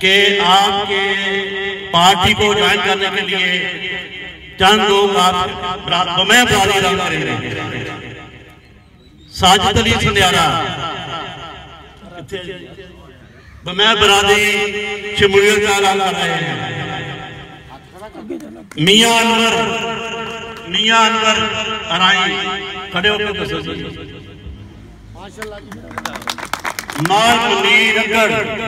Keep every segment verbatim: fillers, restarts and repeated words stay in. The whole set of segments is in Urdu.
کہ آپ کے پارٹی کو جوائن کرنے کے لیے چند لوگ آپ بمیں برادری اعلان کریں گے. ساجد علی سندیارہ بمیں برادری شمولیت کا اعلان کر رہے ہیں. میاں انور میاں انور ارائی کھڑے ہو کے بس مال منیر اکڑ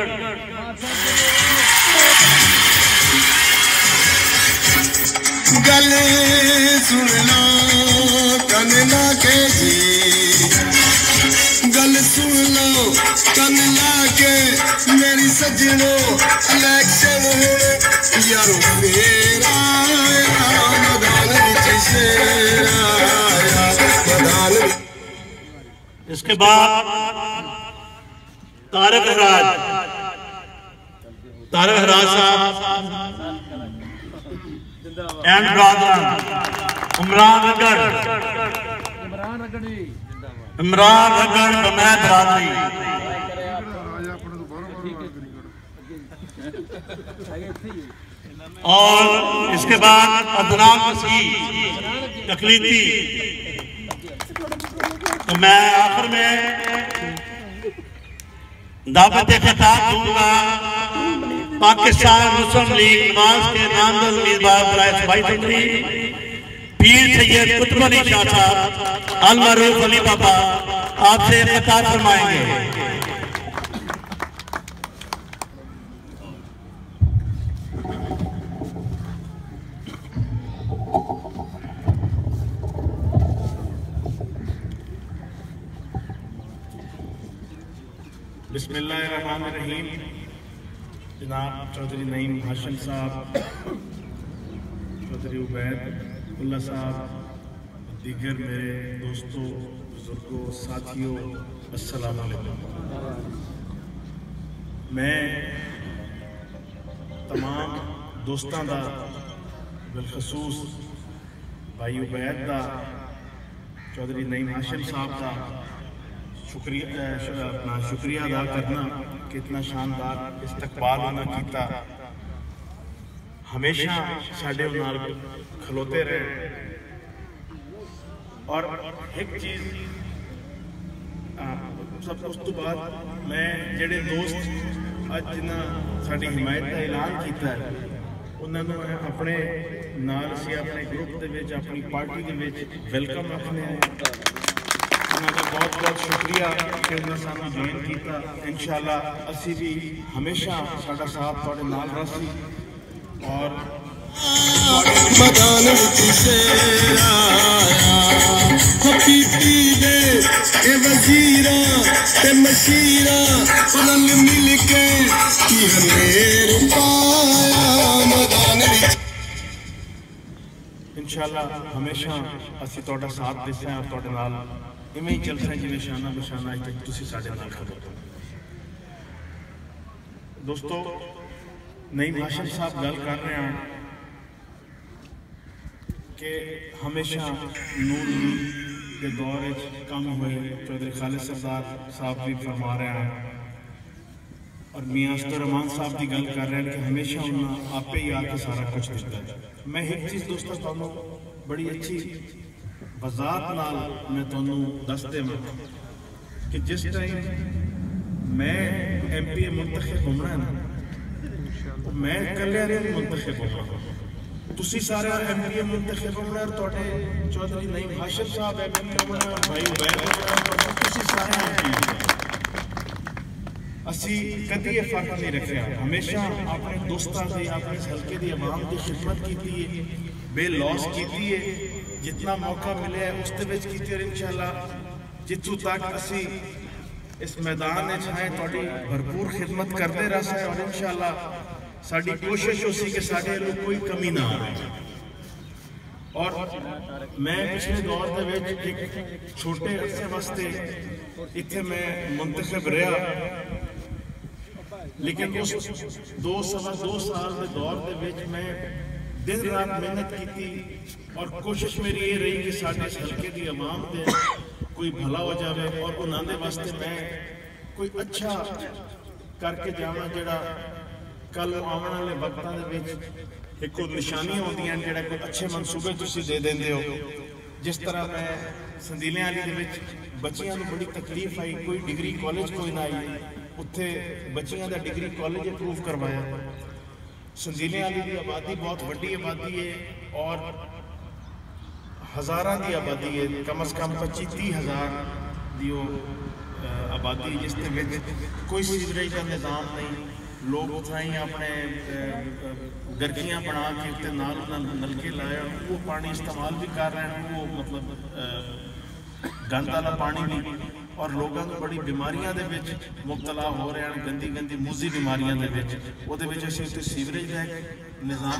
گل سننا کن لا کے جی گل سن لو کن لا کے میری سجنوں الیکشن ہونے یارو میرا میدان وچ شیر آیا میدان. اس کے بعد طارق حراج طارق حراج صاحب اینڈ برادر عمران رگڑ عمران رگڑ بمیں برادری. اور اس کے بعد عدنان مسیح تقلیدی. تو میں آخر میں دعوت خطاب دوں گا پاکستان مسلم لیگ نواز کے نامزد امیدوار برائے صوبائی اسمبلی پیر سید قطب علی شاہ صاحب المعروف علی بابا آپ سے خطاب فرمائیں گے. بسم اللہ الرحمن الرحیم. جناب چودھری نعیم ہاشم صاحب، چودھری عبید اللہ صاحب، دیگر میرے دوستوں، بزرگوں، ساتھیوں، السلام علیکم. میں تمام دوستان دا بالخصوص بھائی عبید دا، چودھری نعیم ہاشم صاحب دا اپنا شکریہ ادا کرنا کہ اتنا شاندار استقبال انہوں نے کیتا. ہمیشہ ساڑھے انہار کھلوتے رہے. اور ایک چیز سب اس تو بعد میں جڑے دوست آج جنہ ساڑھی حمایت کا اعلان کیتا ہے انہوں نے اپنے نال سے اپنے گروپ دے وچ اپنی پارٹی دے وچ ویلکم رکھنے ہیں. انہوں کا بہت بہت شکریہ کہ انہوں نے سامنے جوائن کیتا. انشاءاللہ اسی بھی ہمیشہ ساڑھا صاحب توڑے نال رسی اور مدان وچ شیر آیا حقیقی دے اے وزیراں تے مشیراں رل مل کے کی ہمیر پایا مدان وچ. انشاءاللہ ہمیشہ اسی توڑا ساتھ دیسے ہیں اور توڑے نال اِمیں ہی چل سائیں جنہیں شانہ بشانہ آج تک تسی ساڑھے نال خبر دو. دوستو نعیم ہاشم صاحب گل کر رہے ہیں کہ ہمیشہ نور کے دور کم ہوئے. چودھری خالد سردار صاحب بھی فرما رہے ہیں اور میاں اسد الرحمان صاحب بھی گل کر رہے ہیں کہ ہمیشہ انہوں آپ پہ ہی آ کے سارا کچھ دیتا ہے. میں ایک چیز دوستوں تانوں بڑی اچھی وضاحت نال میں تانوں دس دے میں کہ جس ٹائم میں ایم پی اے منتخب ہونا ہے نا میں کلے نہیں منتخب ہونا. تسی سارے ایم پی اے منتخب ہونا ہے اور توڑے چودھری نعیم ہاشم صاحب ایم پی اے ہونا ہے اور بھائی عبید ہونا ہے. تسی سارے ایم پی اے اسی کدی یہ فرق نہیں رکھ رہا. ہمیشہ اپنے دوستان دی اپنے حلقے دی عوام دی خدمت کیتی ہے، بے لوس کیتی ہے. جتنا موقع ملے ہے اس دے وچ کیتی اور انشاءاللہ جتوں تک اسی اس میدان وچ ہیں توڑی بھرپور خدمت کرتے رہ سکے اور انشاءاللہ ساڑی کوشش ہو سی کہ ساڑے لوگ کوئی کمی نہ آئے. اور میں پچھلے دور دے وچ ایک چھوٹے عرصے واسطے اتھے میں منتخب رہا، لیکن اس دو سوا دو سال دے دور دے وچ میں دن رات محنت کیتی اور کوشش میری یہ رہی کہ ساڑھے حلقے دی عوام دے کوئی بھلا ہو جاوے اور انہوں نے واسطے میں کوئی اچھا کر کے جانا جڑا ਕੱਲ ਆਉਣ ਵਾਲੇ ਵਕਤਾਂ ਦੇ ਵਿੱਚ ਇੱਕ ਨਿਸ਼ਾਨੀਆਂ ਹੁੰਦੀਆਂ ਜਿਹੜਾ ਕੋਈ ਅੱਛੇ ਮਨਸੂਬੇ ਤੁਸੀਂ ਦੇ ਦਿੰਦੇ ਹੋ। ਜਿਸ ਤਰ੍ਹਾਂ ਮੈਂ ਸੰਦੀਲਿਆਂ ਵਾਲੀ ਦੇ ਵਿੱਚ ਬੱਚਿਆਂ ਨੂੰ ਬੜੀ ਤਕਲੀਫ ਆਈ, ਕੋਈ ਡਿਗਰੀ ਕਾਲਜ ਕੋਈ ਨਾ ਆਈ, ਉੱਥੇ ਬੱਚਿਆਂ ਦਾ ਡਿਗਰੀ ਕਾਲਜ ਅਪਰੂਵ ਕਰਵਾਇਆ। ਸੰਦੀਲਿਆਂ ਵਾਲੀ ਦੀ ਆਬਾਦੀ ਬਹੁਤ ਵੱਡੀ ਆਬਾਦੀ ਹੈ ਔਰ ਹਜ਼ਾਰਾਂ ਦੀ ਆਬਾਦੀ ਹੈ, ਕਮ ਅਜ਼ ਕਮ ਪੱਚੀ ਤੀਹ ਹਜ਼ਾਰ ਦੀ ਉਹ ਆਬਾਦੀ, ਜਿਸ ਦੇ ਵਿੱਚ ਕੋਈ ਸੀਵਰੇਜ ਦਾ ਨਿਜ਼ਾਮ ਨਹੀਂ। ਲੋਕ ਉੱਥੇ ਹੀ ਆਪਣੇ ਗਰਕੀਆਂ ਬਣਾ ਕੇ ਉੱਤੇ ਨਾਲ ਨਲਕੇ ਲਾਏ, ਉਹ ਪਾਣੀ ਇਸਤੇਮਾਲ ਵੀ ਕਰ ਰਹੇ ਹਨ, ਉਹ ਮਤਲਬ ਗੰਦ ਵਾਲਾ ਪਾਣੀ ਵੀ, ਔਰ ਲੋਕਾਂ ਨੂੰ ਬੜੀ ਬਿਮਾਰੀਆਂ ਦੇ ਵਿੱਚ ਮੁਬਤਲਾ ਹੋ ਰਹੇ ਹਨ, ਗੰਦੀ ਗੰਦੀ ਮੂਜ਼ੀ ਬਿਮਾਰੀਆਂ ਦੇ ਵਿੱਚ। ਉਹਦੇ ਵਿੱਚ ਅਸੀਂ ਉੱਥੇ ਸੀਵਰੇਜ ਦਾ ਨਿਜ਼ਾਮ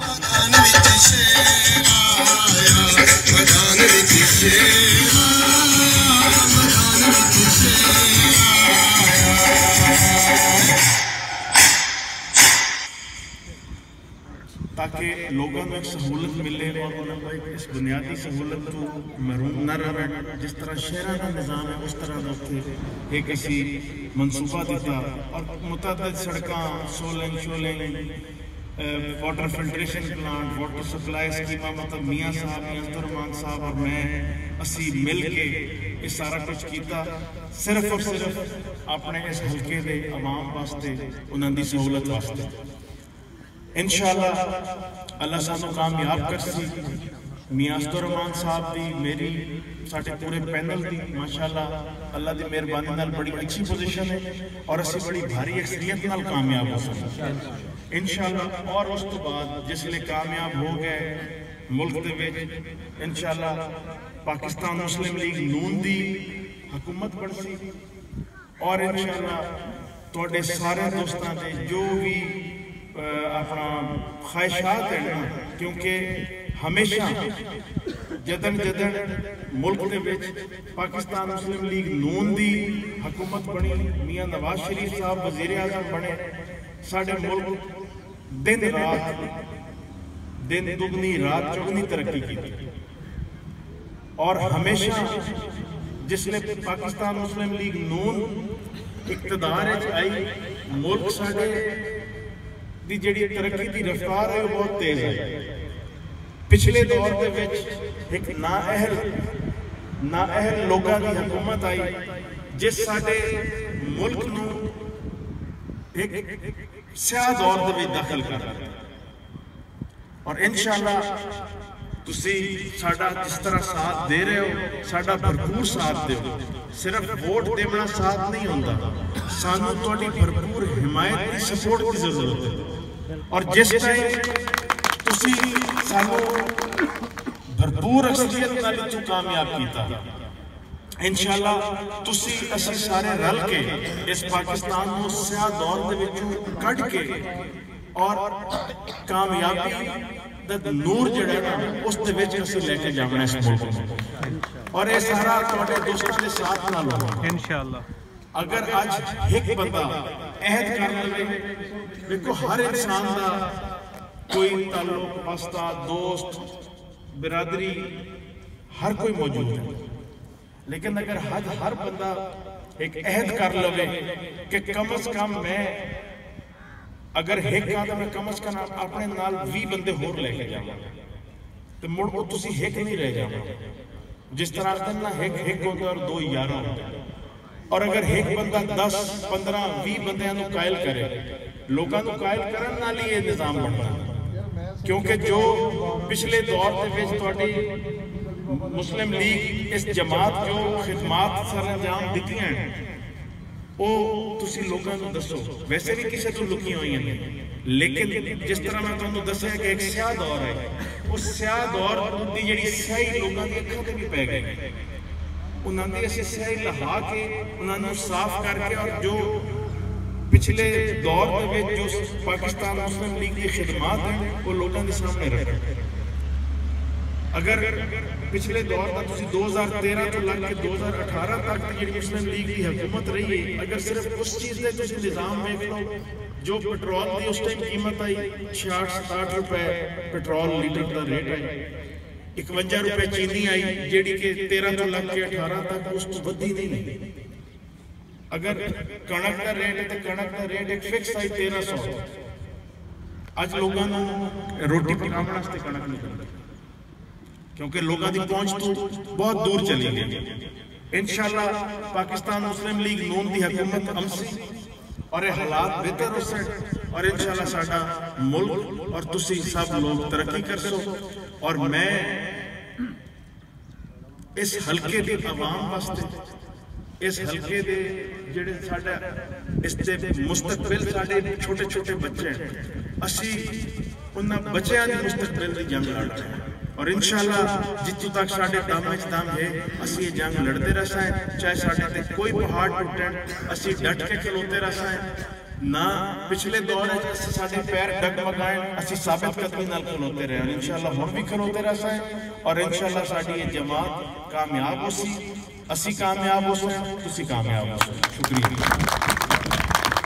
ताकि लोगों को एक सहूलत मिले और उन्होंने इस बुनियादी सहूलत तो महरूम न रहें। जिस तरह शहरों का निज़ाम है उस तरह का उत्थे एक असी मनसूबा दिता और मुतअद्दिद सड़कां, सोलिंग शोलिंग, water filtration plant, water supply scheme, मतलब मियाँ साहब, मियाँ रहमान साहब और मैं असी मिल के ये सारा कुछ किया सिर्फ और सिर्फ अपने इस हल्के के आवाम वास्ते, उन्होंने सहूलत वास्ते। इंशाअल्लाह अल्लाह सानू कामयाब करसी। मियाँ रहमान साहब दी, मेरी, साडे पूरे पैनल दी माशाअल्लाह अल्लाह दी मेहरबानी नाल बड़ी अच्छी पोजीशन है और असी बड़ी भारी अक्सरियत नाल कामयाब हो सके इंशाअल्लाह। और उस तो बाद जिसले कामयाब हो गए मुल्क दे विच इंशाअल्लाह पाकिस्तान मुस्लिम लीग नून दी हुकूमत बनसी और इंशाअल्लाह तुहाडे सारे दोस्तां दे जो भी अपना ख्वाहिशात है ना, क्योंकि हमेशा जदन जदन मुल्क के विच पाकिस्तान मुस्लिम लीग नून दी हुकूमत बनी, मियाँ नवाज शरीफ साहब वजीर आज़म बने, साडे मुल्क दिन रात दिन दुगनी रात चौगनी तरक्की की। और हमेशा जिसने पाकिस्तान मुस्लिम लीग नून इक़्तिदार च आई, मुल्क साडे दी जिहड़ी तरक्की की रफ्तार है बहुत तेज है। पिछले दौर के विच एक नाअहल नाअहल लोगों की हुकूमत आई जिस साडे मुल्क नूं एक स्याह दौर दे विच दाखिल कर दिया। और इंशाअल्लाह तुसी साडा जिस तरह साथ दे रहे हो, साडा भरपूर साथ दिओ। सिर्फ वोट देना साथ नहीं होता, सानू तुहाडी भरपूर हिमायत की सपोर्ट की जरूरत है। और जिस टाइम तुसी सानू भरपूर अक्सरियत नाल इत्थों कामयाब कीता, इंशाअल्लाह तुसी असीं सारे रल के इस पाकिस्तान को स्याह दौर दे विचों कढ के और कामयाबी दा नूर जिहड़ा ना उस दे विच असीं लेके जावना इस मुल्क नूं। और ये सारा तुहाडे दोस्तां दे साथ नाल होगा इंशाअल्लाह। अगर अज एक बंदा अहद कर लवे, देखो हर इंसान का कोई ताल्लुक, वास्ता, दोस्त, बिरादरी हर कोई मौजूद है, लेकिन अगर हज हर बंदा एक अहद कर लवे कि कम अज कम मैं अगर एक का तो मैं कम अज कम अपने नाल भी बंदे होर लेके जावां, तो मुड़ को तुसी एक नहीं रह जाओगे। जिस तरह ना एक एक होता और दो ग्यारह होता, और अगर एक बंदा दस पंद्रह भी बंदे कायल करे, लोगों को कायल करन नाल ही ये निज़ाम बनता। क्योंकि जो पिछले दौर के मुस्लिम लीग इस जमात जो खिदमात सर अंजाम दित्तियां वो तुसी लोगों को दसो। वैसे भी किसी तो लुकियां हुई हैं, लेकिन जिस तरह मैं तुहानू दस्सिया कि एक स्याह दौर है, उस स्याह दौर की जिहड़ी स्याही लोगों की अखां ते भी पै गई, उन्होंने असीं स्याही लहा के उन्होंने साफ करके और जो पिछले दौर में जो पाकिस्तान मुस्लिम लीग की खिदमात है वो लोगों के सामने रखें। अगर पिछले दौर का तुसी दो हज़ार तेरह तो लग के दो हज़ार अठारह तक की मुस्लिम लीग की हुकूमत रही है, अगर सिर्फ उस चीज़ के तुसी निज़ाम देख लो, जो पेट्रोल की उस टाइम कीमत आई छियाठ सताहठ रुपए पेट्रोल लीटर का रेट आई, इकवंजा रुपए चीनी आई जी कि तेरह तो लग के अठारह तक उस तो वधी नहीं। अगर कणक का रेट है तो कणक का रेट एक फिक्स आई तेरह सौ, ਅੱਜ ਲੋਕਾਂ ਨੂੰ ਰੋਟੀ ਪਕਾਉਣ ਵਾਸਤੇ ਕਣਕ ਨਹੀਂ ਮਿਲਦੀ, ਕਿਉਂਕਿ ਲੋਕਾਂ ਦੀ ਪਹੁੰਚ ਤੋਂ ਬਹੁਤ ਦੂਰ ਚਲੀ ਗਈ। انشاءاللہ پاکستان مسلم لیگ نون دی حکومت امسی اور حالات بہتر ہو سکے اور انشاءاللہ ساڈا ملک اور تسی سب لوگ ترقی کر سو. اور میں اس حلقے دی عوام واسطے اس حلقے دے جڑے ساڈا اس دے مستقبل ساڈے چھوٹے چھوٹے بچے ہیں اسی انہاں بچیاں دی مستقبل دی جنگ لڑ رہے ہیں اور انشاءاللہ جتوں تک ساڈے دم وچ دم ہے اسی یہ جنگ لڑتے رہنا ہے. چاہے ساڈے تے کوئی پہاڑ ٹوٹن اسی ڈٹ کے کھلوتے رہنا ہے. نہ پچھلے دور وچ اسی ساڈے پیر ڈگمگائیں اسی ثابت قدمی نال کھلوتے رہے ہیں. انشاءاللہ ہن بھی کھلوتے رہنا ہے اور انشاءاللہ ساڈی یہ جماعت کامیاب ہو سی, اسی کامیاب ہو سکیں, تسی کامیاب ہو سکیں. شکریہ.